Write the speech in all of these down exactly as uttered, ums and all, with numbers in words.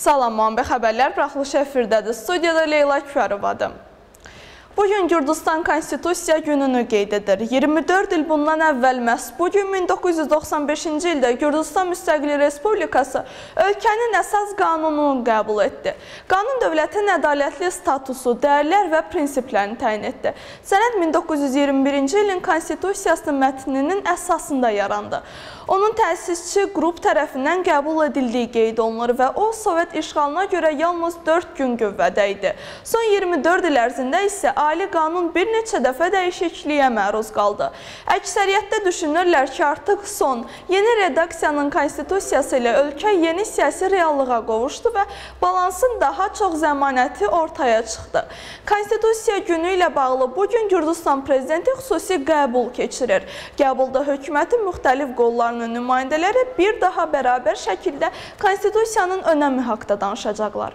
Salam, Manbə xəbərlər buraxılışı efirdədir. Studiyada Leyla Küərovadır. Bugün Gürcüstan Konstitusiya gününü qeyd edir. iyirmi dörd il bundan əvvəl məhz bugün min doqquz yüz doxsan beşinci ildə Gürcüstan Müstəqillik Respublikası ölkənin əsas qanununu qəbul etdi. Qanun dövlətin ədalətli statusu, dəyərlər və prinsiplərini təyin etdi. Sənəd min doqquz yüz iyirmi birinci ilin Konstitusiyasının mətninin əsasında yarandı. Onun təsisçi qrup tərəfindən qəbul edildiyi qeyd olunur və o, Sovet işğalına görə yalnız dörd gün qüvvədə idi. Son iyirmi dörd il ərzində isə Ali qanun bir neçə dəfə dəyişikliyə məruz qaldı. Əksəriyyətdə düşünürlər ki, artıq son, yeni redaksiyanın konstitusiyası ilə ölkə yeni siyasi reallığa qovuşdu və balansın daha çox zəmanəti ortaya çıxdı. Konstitusiya günü ilə bağlı bugün Gürcüstan prezidenti xüsusi qəbul keçirir. Qəbulda hökumətin müxtəlif qollarının nümayəndələri bir daha bərabər şəkildə konstitusiyanın önəmi haqqında danışacaqlar.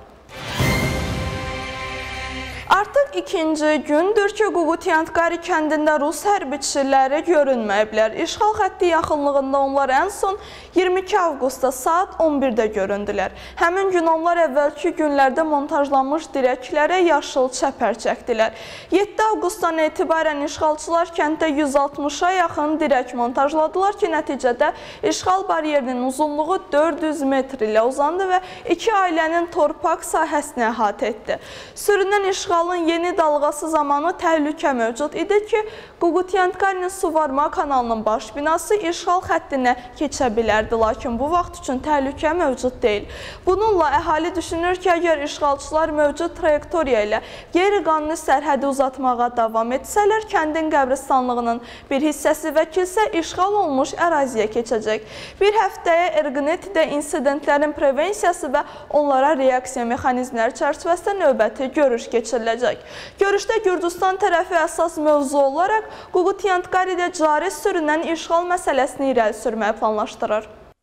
Artıq ikinci gündür ki, Ququtyankari kəndində Rus hərbiçiləri görünməyiblər. İşğal xətti yaxınlığında onlar ən son iyirmi iki avqustda saat on birdə göründülər. Həmin gün onlar əvvəlki günlərdə montajlanmış dirəklərə yaşıl çəpər çəkdilər. yeddi avqustdan etibarən işğalçılar kənddə yüz altmışa yaxın dirək montajladılar ki, nəticədə işğal bariyerinin uzunluğu dörd yüz metr ilə uzandı və iki ailənin torpaq sahəsini əhatə etdi. Sürünən işğal yeni dalğası zamanı təhlükə mövcud idi ki, Ququtyankarinin suvarma kanalının baş binası işğal xəttinə keçə bilərdi, lakin bu vaxt üçün təhlükə mövcud deyil. Bununla əhali düşünür ki, əgər işğalçılar mövcud trayektoriya ilə qeyri-qanuni sərhədi uzatmağa davam etsələr, kəndin qəbristanlığının bir hissəsi və kilsə işğal olmuş əraziyə keçəcək. Bir həftəyə Erqnetidə insidentlərin prevensiyası və onlara reaksiya mexanizmləri çərçivəsində növbəti görüş keçiriləcək. Görüşdə Gürcüstan tərəfi əsas mövzu olaraq Ququtyankaridə cari sürünən işğal məsələsini irəli sürməyi planlaşdırır.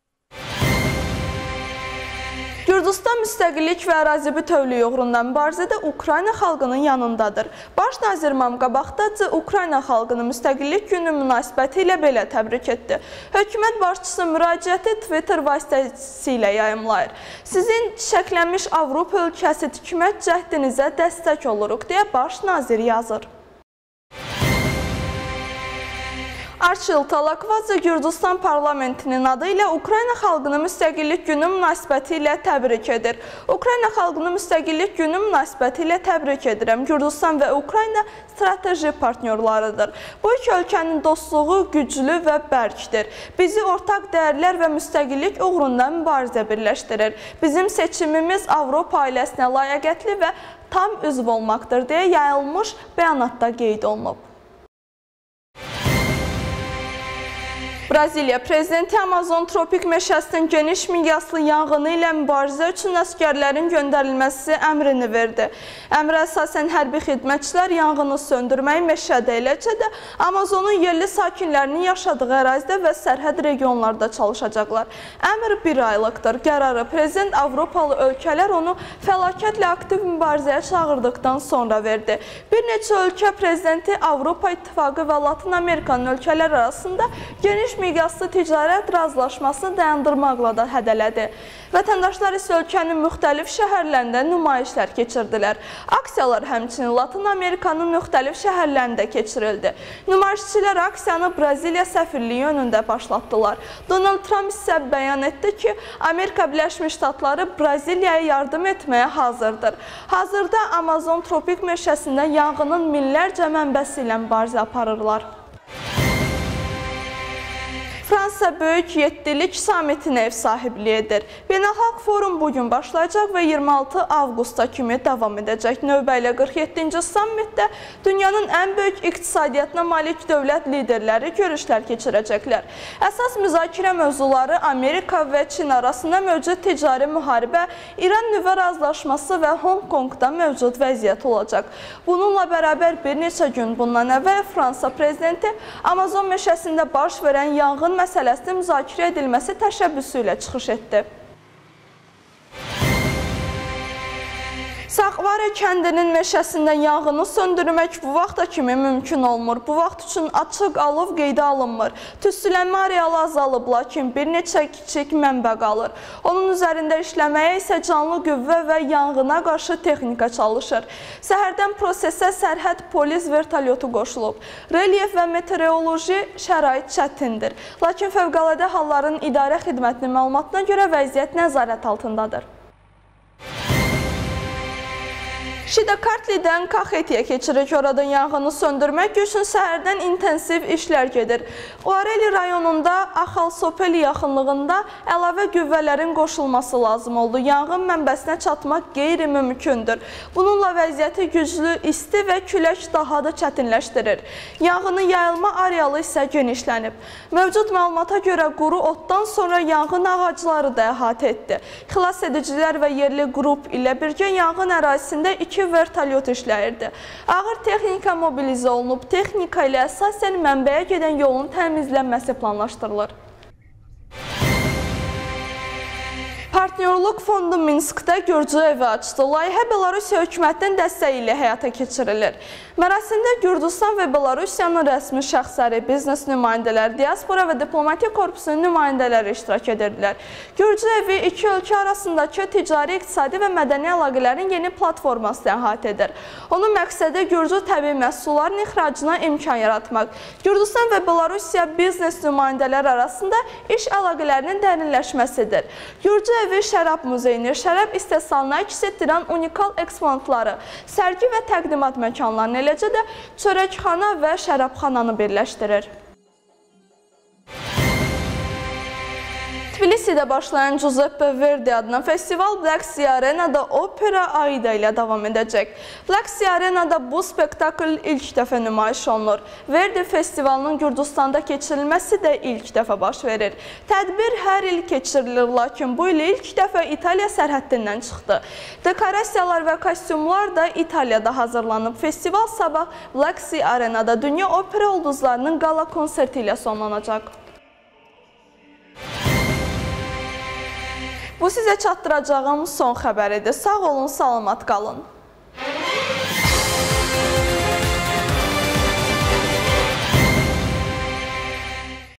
Gürcüstan müstəqillik və ərazi bütövlüyü uğrunda mübarizədə Ukrayna xalqının yanındadır. Baş nazir Mamka Baxtadze Ukrayna xalqını müstəqillik günü münasibəti ilə belə təbrik etdi. Hökumət başçısı müraciəti Twitter vasitəsilə yayımlayır. Sizin çiçəklənmiş Avropa ölkəsi tikmək cəhdinizə dəstək oluruq, deyə baş nazir yazır. Archil Talakvadze Gürcüstan parlamentinin adı ilə Ukrayna xalqını müstəqillik günü münasibəti ilə təbrik edir. Ukrayna xalqını müstəqillik günü münasibəti ilə təbrik edirəm. Gürcüstan və Ukrayna strateji partnyorlarıdır. Bu iki ölkənin dostluğu güclü və bərkdir. Bizi ortaq dəyərlər və müstəqillik uğrunda mübarizə birləşdirir. Bizim seçimimiz Avropa ailəsinə layiqətli və tam üzv olmaqdır, deyə yayılmış bəyanatda qeyd olunub. Braziliya prezidenti Amazon tropik meşəsinin geniş miqyaslı yanğını ilə mübarizə üçün əsgərlərin göndərilməsi əmrini verdi. Əmrə əsasən hərbi xidmətçilər yanğını söndürməyi meşədə, eləcə də Amazonun yerli sakinlərinin yaşadığı ərazidə və sərhəd regionlarda çalışacaqlar. Əmr bir aylıqdır. Qərarı prezident Avropalı ölkələr onu fəlakətlə aktiv mübarizəyə çağırdıqdan sonra verdi. Bir neçə ölkə prezidenti Avropa İttifaqı və Latin Amerikanın ölkələr arasında geniş miqyaslı ticarət razılaşmasını dayandırmaqla da hədələdi. Vətəndaşlar isə ölkənin müxtəlif şəhərlərində nümayişlər keçirdilər. Aksiyalar həmçinin Latin Amerikanın müxtəlif şəhərlərində keçirildi. Nümayişçilər aksiyanı Braziliya səfirliyi önündə başlatdılar. Donald Trump isə bəyan etdi ki, Amerika Birləşmiş Ştatları Braziliyaya yardım etməyə hazırdır. Hazırda Amazon tropik meşəsində yanğının minlərcə mənbəsi ilə mübarizə aparırlar. Fransa Böyük Yeddilik samitinə ev sahibliyi edir. Beynəlxalq forum bugün başlayacaq və iyirmi altı avqusta kimi davam edəcək. Növbə ilə qırx yeddinci sammitdə dünyanın ən böyük iqtisadiyyatına malik dövlət liderləri görüşlər keçirəcəklər. Əsas müzakirə mövzuları Amerika və Çin arasında mövcud ticari müharibə, İran nüvə razılaşması və Hong Kongda mövcud vəziyyət olacaq. Bununla bərabər bir neçə gün bundan əvvəl Fransa prezidenti Amazon meşəsində baş verən yanğın məsələsinin müzakirə edilməsi təşəbbüsü ilə çıxış etdi. Sağ Qare kəndinin meşəsində yanğını söndürmək bu vaxta kimi mümkün olmur. Bu vaxt üçün açıq alov qeydə alınmır. Tüstülənmə arealı azalıb, lakin bir neçə kiçik mənbə qalır. Onun üzərində işləməyə isə canlı qüvvə və yanğına qarşı texnika çalışır. Səhərdən prosesə sərhəd polis vertolyotu qoşulub. Relyef və meteoroloji şərait çətindir. Lakin Fövqəladə Halların İdarə Xidmətinin məlumatına görə vəziyyət nəzarət altındadır. Şidakartlidən Kaxetiyə keçirik. Oradan yanğını söndürmək üçün səhərdən intensiv işlər gedir. Uareli rayonunda Axalsopeli yaxınlığında əlavə qüvvələrin qoşulması lazım oldu. Yanğın mənbəsinə çatmaq qeyri-mümkündür. Bununla vəziyyəti güclü isti və külək daha da çətinləşdirir. Yanğının yayılma arealı isə genişlənib. Mövcud məlumata görə quru otdan sonra yanğın ağacları da əhatə etdi. Xilas edicilər və yerli qrup ilə birgə yanğın ərazisində iki vertolyot işləyirdi. Ağır texnika mobilizə olunub, texnika ilə əsasən mənbəyə gedən yolun təmizlənməsi planlaşdırılır. Partnyorluq Fondu Minskdə Gürcü evi açdı. Layihə Belarusiya hökumətinin dəstəyi ilə həyata keçirilir. Mərasimdə Gürcüstan və Belarusiyanın rəsmi şəxsləri, biznes nümayəndələri, diaspora və diplomatik korpusunun nümayəndələri iştirak edirdilər. Gürcü evi iki ölkə arasındakı ticari, iqtisadi və mədəni əlaqələrin yeni platformasını əhatə edir. Onun məqsədi Gürcü təbii məhsulların ixracına imkan yaratmaq. Gürcüstan və Belarusiya biznes nümayəndələri arasında iş əlaqələrinin dərinləşməsidir. Gürcü evi şərab muzeyini, şərab istehsalını əks etdirən unikal eksponatları, sərgi və təqdimat məkanlarını, eləcə də çörəkxana və şərabxananı birləşdirir. Tbilisidə başlayan Giuseppe Verdi adına festival Black Sea Arena'da opera Aida ilə davam edəcək. Black Sea Arena'da bu spektakl ilk dəfə nümayiş olunur. Verdi festivalının Gürcüstanda keçirilməsi də ilk dəfə baş verir. Tədbir hər il keçirilir, lakin bu il ilk dəfə İtaliya sərhəddindən çıxdı. Dekorasiyalar və kostyumlar da İtaliyada hazırlanıb. Festival sabah Black Sea Arena'da dünya opera ulduzlarının qala konserti ilə sonlanacaq. Bu sizə çatdıracağım son xəbəridir. Sağ olun, salamat qalın.